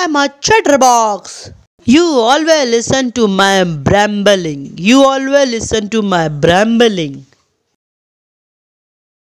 I'm a chatterbox. You always listen to my brambling. You always listen to my brambling.